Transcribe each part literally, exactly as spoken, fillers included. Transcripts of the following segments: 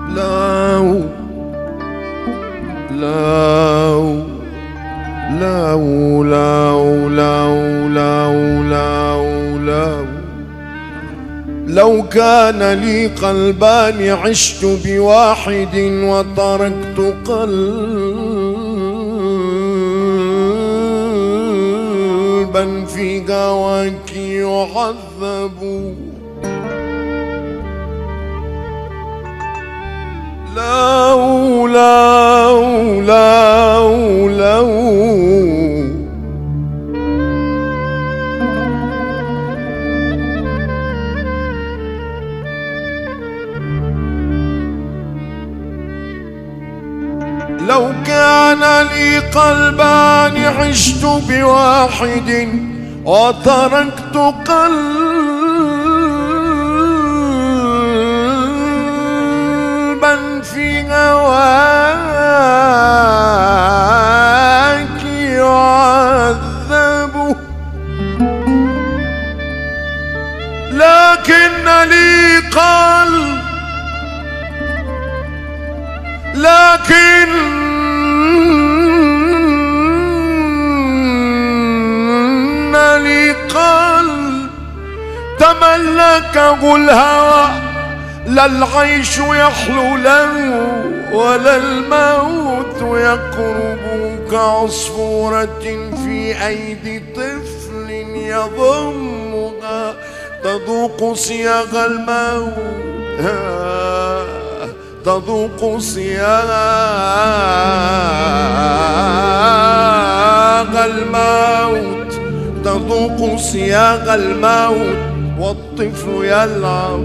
لو لو لو لو لو لو لو لو لو كان لي قلبان عشت بواحد وتركت قلبا في هواك يعذب. لو لو لو لو لو كان لي قلبان عشت بواحد وتركت قلبا في هواك يعذب. لكن لي قلب لكن لي قلب تملكه الهوى، لا العيش يحلو له ولا الموت يقرب كعصفورة في أيدي طفل يضمها تذوق صياغ الموت، تذوق صياغ الموت، تذوق صياغ الموت والطفل يلعب،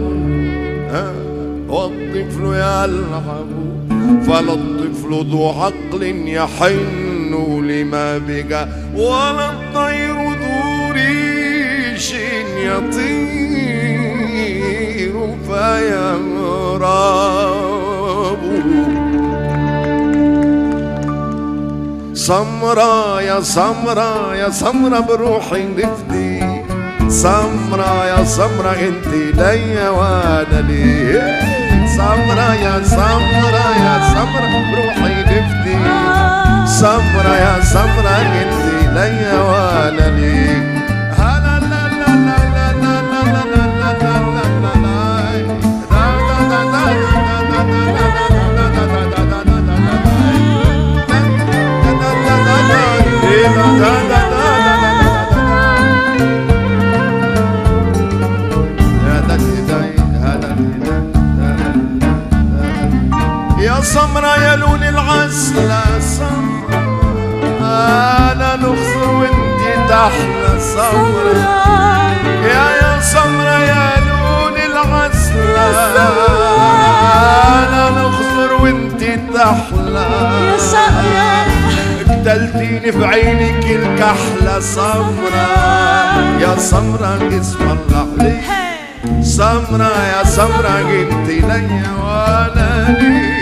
والطفل يلعب. فلا الطفل ذو عقل يحن لما بقى، ولا الطير ذو ريش يطير فيهرب. سمرا يا سمرا يا سمرا بروحي نفدي، سمرا يا سمرا انت ليا وانا لي. سمرا يا سمرا يا سمرا بروحي نفدي، سمرا يا سمرا انت ليا وانا لي. هلا لا لا لا لا لا لا لا يا سمرا يا لون العسل، سمرا انا نخسر وانتي تحلى. سمرا يا يا سمرا يا لون العسل، انا نخسر وانتي تحلى. يا سمرا قتلتيني في عينك الكحلة. سمرا يا سمرا اسم الله عليك، سمرا يا سمرا انت ليا وانا ليك.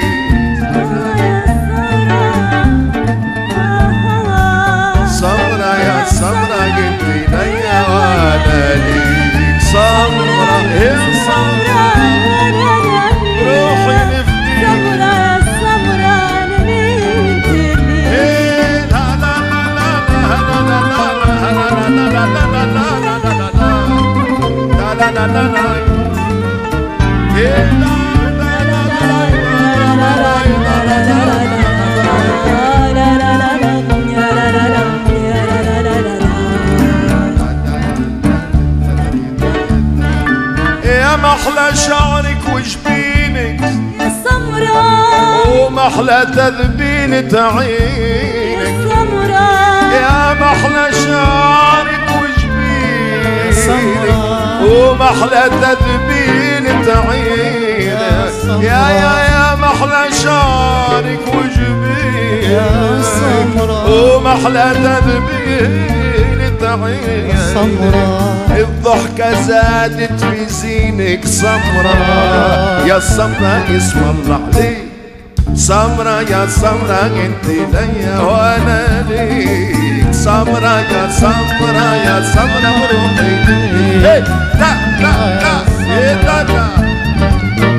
سمرا يا سمرا انت ليا وانا ليك. سمرا يا سمرا روحي نفدي، سمرا يا سمرا نميت ليك. لا لا لا لا لا لا لا لا لا لا لا لا. يا محلى شعرك وجبينك يا سمرا، ومحلى تذبينة عينك. يا سمرا يا محلى شعرك وجبينك ومحلى تذبينة عينك. يا يا يا محلى شعرك وجبينك ومحلى تذبينة عينك. الضحكة زادت في زينك. سمرا يا سمرا اسم الله عليك، سمرا يا سمرا انت ليا وانا ليك. سمرا يا سمرا يا سمرا بروحي. لا لا لا لا لا